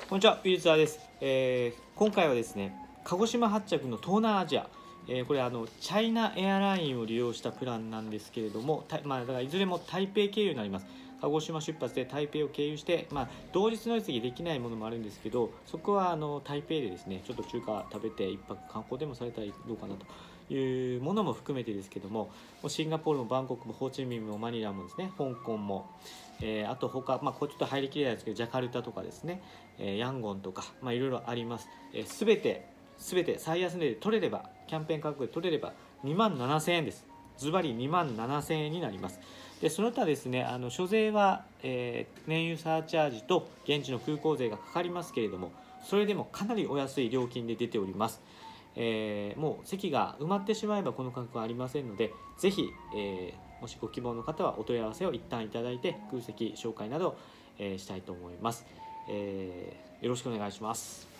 こんにちは、ピリツアです。今回はですね、鹿児島発着の東南アジア、これチャイナエアラインを利用したプランなんですけれども、だからいずれも台北経由になります。鹿児島出発で台北を経由して、同日乗り継ぎできないものもあるんですけど、そこは台北でですね、ちょっと中華食べて一泊観光でもされたらどうかなというものも含めてですけども、シンガポールもバンコクもホーチミンもマニラもですね、香港も、あと他、これちょっと入りきれないですけどジャカルタとかですね、ヤンゴンとか、いろいろあります。すべて最安値で取れれば、キャンペーン価格で取れれば27,000円です。ズバリ27,000円になります。でその他ですね、所税は、燃油サーチャージと現地の空港税がかかりますけれども、それでもかなりお安い料金で出ております。もう席が埋まってしまえばこの価格はありませんので、ぜひ、もしご希望の方はお問い合わせを一旦いただいて空席紹介など、したいと思います。よろしくお願いします。